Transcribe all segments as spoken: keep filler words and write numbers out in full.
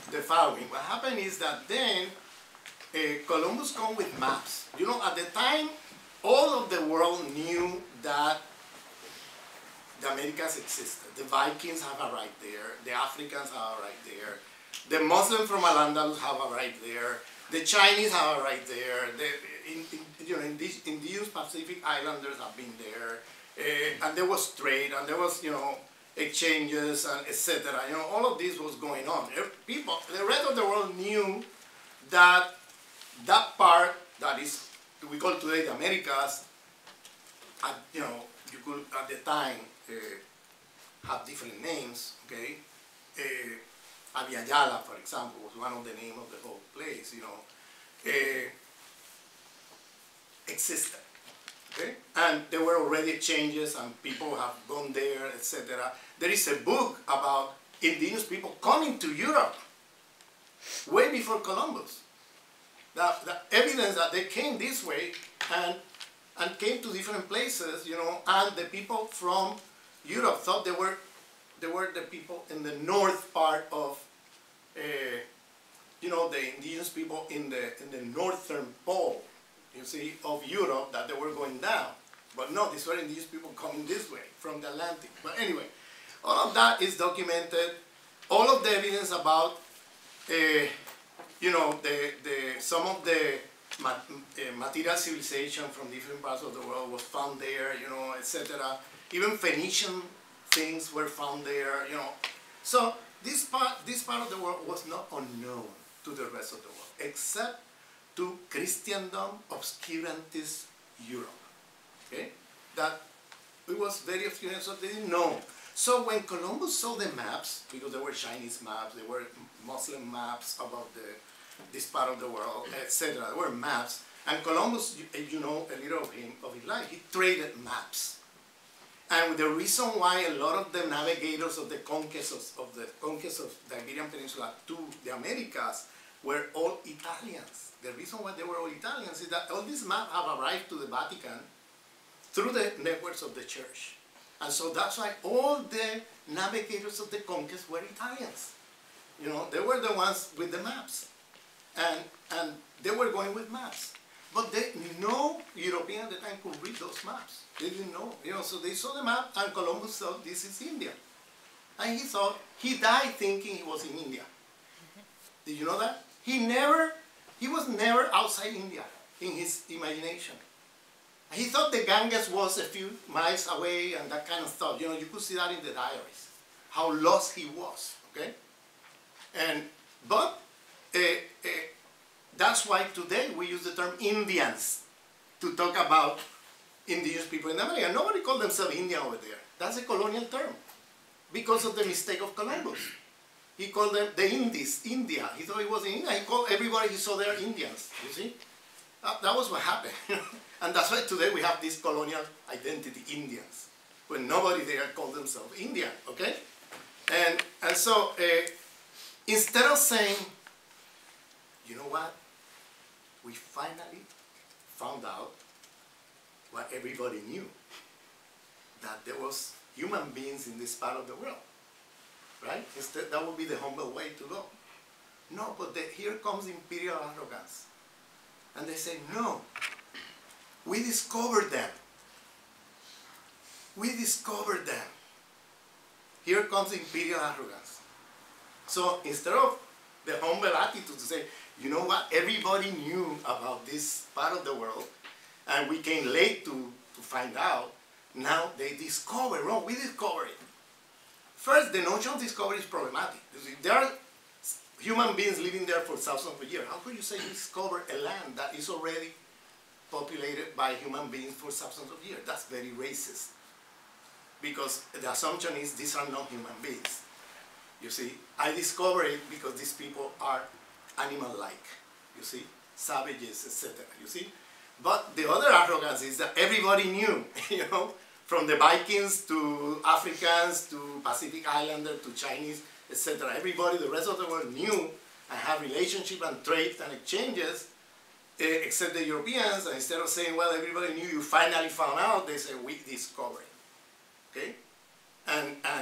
the following. What happened is that then uh, Columbus come with maps. You know, at the time, all of the world knew that the Americas existed. The Vikings have arrived there. The Africans have arrived there. The Muslims from Al-Andalus have arrived there. The Chinese have arrived there. The in, in, you know, indigenous, indigenous Pacific Islanders have been there. Uh, and there was trade, and there was, you know, exchanges, and et cetera. You know, all of this was going on. People, the rest of the world knew that that part that is, we call today the Americas, at, you know, you could at the time uh, have different names, okay? Uh, Abya Yala, for example, was one of the names of the whole place, you know, uh, existed. Okay? And there were already exchanges, and people have gone there, et cetera. There is a book about indigenous people coming to Europe way before Columbus. The, the evidence that they came this way and, and came to different places, you know, and the people from Europe thought they were, they were the people in the north part of, uh, you know, the indigenous people in the, in the northern pole, you see, of Europe, that they were going down. But no, these were indigenous people coming this way, from the Atlantic. But anyway, all of that is documented. All of the evidence about, uh, you know, the, the, some of the mat uh, material civilization from different parts of the world was found there, you know, et cetera. Even Phoenician things were found there, you know. So this part, this part of the world was not unknown to the rest of the world, except to Christendom, obscurantist Europe, okay? That it was very obscurantist, so they didn't know. So when Columbus saw the maps, because there were Chinese maps, there were Muslim maps about the, this part of the world, et cetera. There were maps, and Columbus, you, you know a little of him, of his life, he traded maps. And the reason why a lot of the navigators of the conquest of, of the conquest of the Iberian Peninsula to the Americas were all Italians. The reason why they were all Italians is that all these maps have arrived to the Vatican through the networks of the church. And so that's why all the navigators of the conquest were Italians. You know, they were the ones with the maps. And, and they were going with maps. But they, no European at the time could read those maps. They didn't know. You know, so they saw the map, and Columbus thought this is India. And he thought, he died thinking he was in India. Did you know that? He never, he was never outside India in his imagination. He thought the Ganges was a few miles away and that kind of stuff. You know, you could see that in the diaries, how lost he was, okay? And, but uh, uh, that's why today we use the term Indians to talk about indigenous people in America. Nobody called themselves Indian over there. That's a colonial term because of the mistake of Columbus. He called them the Indies, India. He thought it was in India. He called everybody he saw there Indians, you see? That, that was what happened. And that's why today we have this colonial identity, Indians, when nobody there called themselves Indian, okay? And, and so uh, instead of saying, you know what? We finally found out what everybody knew, that there was human beings in this part of the world. Right? Instead, that would be the humble way to go. No, but the, here comes imperial arrogance. And they say, no, we discovered them. We discovered them. Here comes imperial arrogance. So instead of the humble attitude to say, you know what, everybody knew about this part of the world, and we came late to, to find out, now they discover, oh, we discovered it. First, the notion of discovery is problematic. There are human beings living there for thousands of years. How could you say you discover a land that is already populated by human beings for thousands of years? That's very racist. Because the assumption is these are not human beings. You see, I discover it because these people are animal-like. You see, savages, et cetera. You see, but the other arrogance is that everybody knew. You know. From the Vikings to Africans to Pacific Islander to Chinese, et cetera. Everybody, the rest of the world knew and had relationship and trade and exchanges, uh, except the Europeans. And instead of saying, well, everybody knew, you finally found out, they say, we discovered. Okay? And, and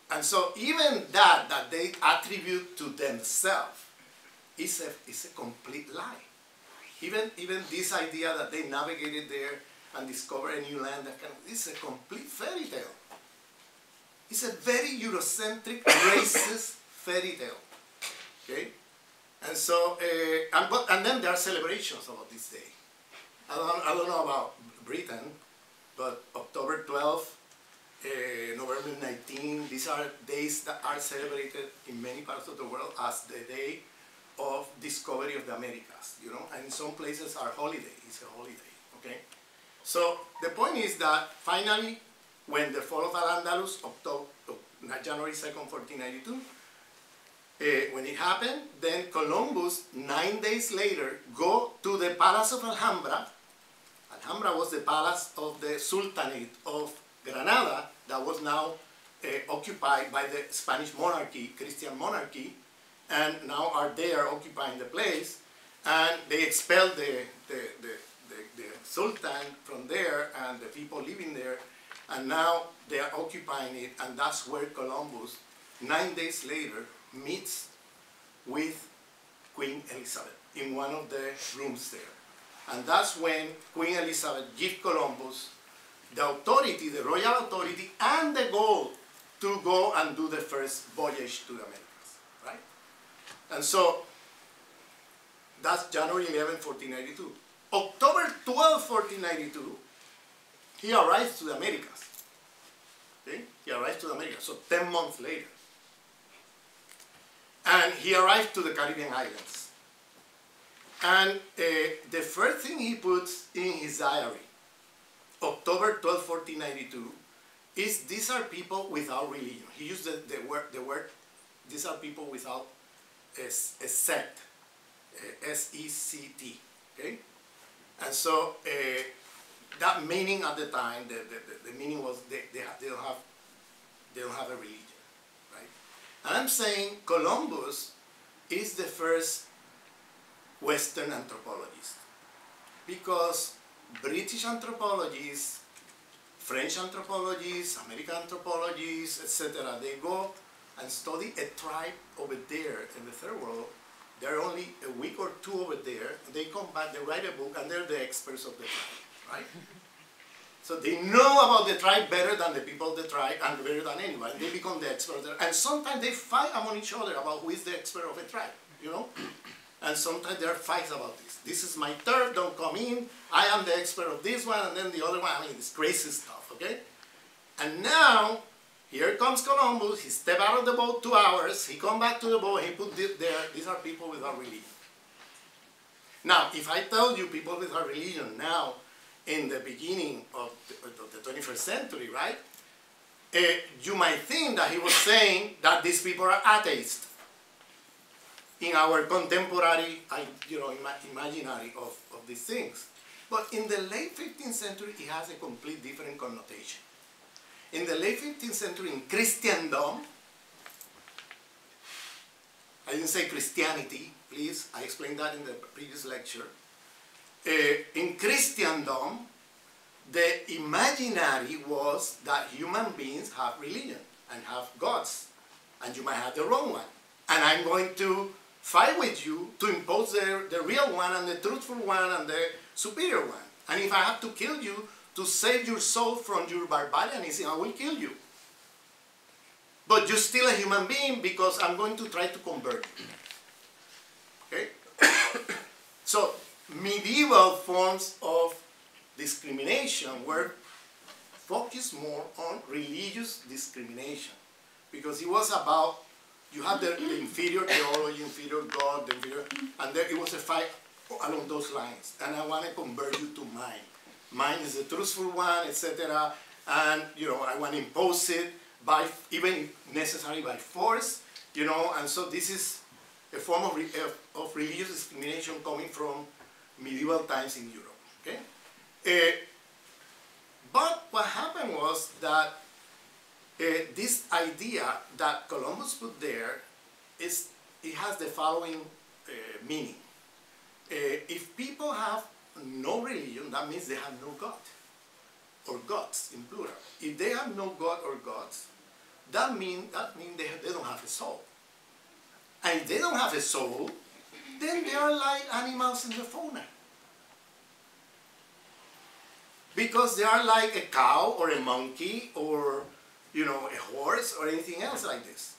And so even that, that they attribute to themselves, is a, is a complete lie. Even, even this idea that they navigated there and discovered a new land, that can, is a complete fairy tale. It's a very Eurocentric, racist fairy tale. Okay? And so, uh, and, but, and then there are celebrations about this day. I don't, I don't know about Britain, but October twelfth, uh, November nineteenth, these are days that are celebrated in many parts of the world as the day of discovery of the Americas, you know, and some places are holiday, it's a holiday, okay? So the point is that finally, when the fall of Al-Andalus, October, January second, fourteen ninety-two, uh, when it happened, then Columbus, nine days later, go to the Palace of Alhambra. Alhambra was the palace of the Sultanate of Granada that was now uh, occupied by the Spanish monarchy, Christian monarchy, and now are there occupying the place, and they expelled the, the, the, the, the Sultan from there and the people living there, and now they are occupying it, and that's where Columbus, nine days later, meets with Queen Elizabeth in one of the rooms there. And that's when Queen Elizabeth gives Columbus the authority, the royal authority, and the gold to go and do the first voyage to the Americas, right? And so, that's January eleventh, fourteen ninety-two. October twelfth, fourteen ninety-two, he arrives to the Americas. Okay? He arrives to the Americas, so ten months later. And he arrived to the Caribbean islands. And uh, the first thing he puts in his diary, October twelfth, fourteen ninety-two, is these are people without religion. He used the, the, word, the word, these are people without a, a sect, S E C T, okay? And so uh, that meaning at the time, the, the, the meaning was they, they, have, they, don't have, they don't have a religion, right? And I'm saying Columbus is the first Western anthropologist, because British anthropologists, French anthropologists, American anthropologists, et cetera, they go and study a tribe over there in the third world. They're only a week or two over there, and they come back, they write a book, and they're the experts of the tribe, right? So they know about the tribe better than the people of the tribe, and better than anyone. They become the experts there. And sometimes they fight among each other about who is the expert of a tribe, you know? And sometimes there are fights about this. This is my turf, don't come in. I am the expert of this one, and then the other one. I mean, it's crazy stuff, okay? And now, here comes Columbus. He stepped out of the boat two hours. He come back to the boat. He put this there. These are people without religion. Now, if I tell you people without religion now, in the beginning of the, of the twenty-first century, right? Uh, you might think that he was saying that these people are atheists in our contemporary, you know, imaginary of, of these things. But in the late fifteenth century, it has a complete different connotation. In the late fifteenth century, in Christendom, I didn't say Christianity, please, I explained that in the previous lecture. Uh, in Christendom, the imaginary was that human beings have religion and have gods, and you might have the wrong one. And I'm going to fight with you to impose the, the real one and the truthful one and the superior one. And if I have to kill you to save your soul from your barbarianism, I will kill you. But you're still a human being because I'm going to try to convert you. Okay? So, medieval forms of discrimination were focused more on religious discrimination, because it was about, you had the, the inferior theology, inferior God, the inferior, and there, it was a fight along those lines. And I want to convert you to mine. Mine is the truthful one, et cetera. And you know, I want to impose it by, even if necessary, by force. You know, and so this is a form of, re, of religious discrimination coming from medieval times in Europe. Okay. Uh, but what happened was that Uh, this idea that Columbus put there is, it has the following uh, meaning. Uh, if people have no religion, that means they have no God, or gods in plural. If they have no God or gods, that means that mean they, they don't have a soul. And if they don't have a soul, then they are like animals in the fauna. Because they are like a cow or a monkey or, you know, a horse or anything else like this.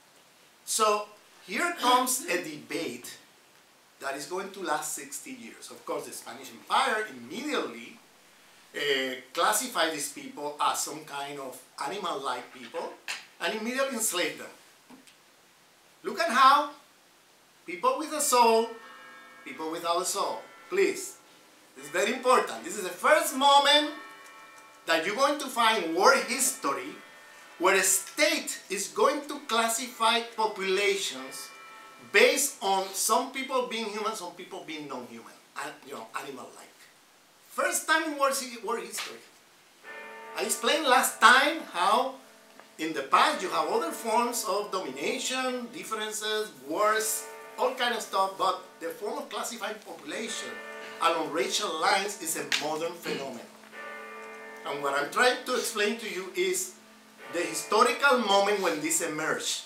So here comes a debate that is going to last sixty years. Of course, the Spanish Empire immediately uh, classified these people as some kind of animal-like people and immediately enslaved them. Look at how people with a soul, people without a soul. Please, this is very important. This is the first moment that you're going to find world history where a state is going to classify populations based on some people being human, some people being non-human, and you know, animal-like. First time in world history. I explained last time how in the past you have other forms of domination, differences, wars, all kind of stuff, but the form of classifying population along racial lines is a modern phenomenon. And what I'm trying to explain to you is the historical moment when this emerged.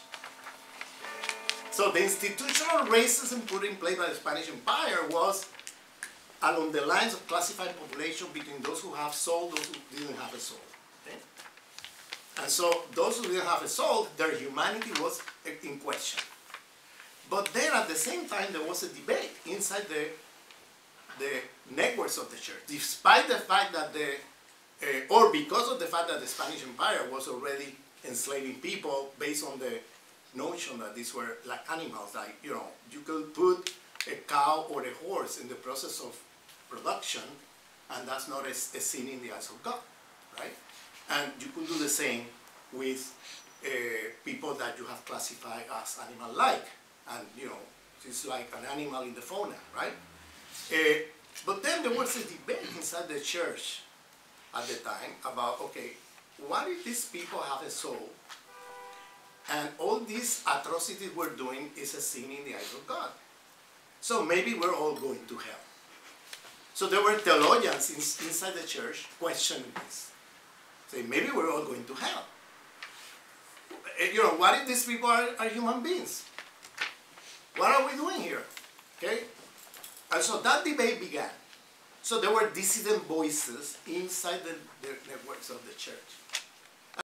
So the institutional racism put in place by the Spanish Empire was along the lines of classifying population between those who have soul, those who didn't have a soul. Okay? And so those who didn't have a soul, their humanity was in question. But then at the same time there was a debate inside the, the networks of the church, despite the fact that the Uh, or because of the fact that the Spanish Empire was already enslaving people based on the notion that these were like animals, like, you know, you could put a cow or a horse in the process of production and that's not a, a sin in the eyes of God, right? And you could do the same with uh, people that you have classified as animal-like, and, you know, it's like an animal in the fauna, right? Uh, but then there was a debate inside the church at the time about, okay, what if these people have a soul and all these atrocities we're doing is a sin in the eyes of God? So maybe we're all going to hell. So there were theologians in, inside the church questioning this. Say, maybe we're all going to hell. You know, what if these people are, are human beings? What are we doing here? Okay? And so that debate began. So there were dissident voices inside the, the networks of the church.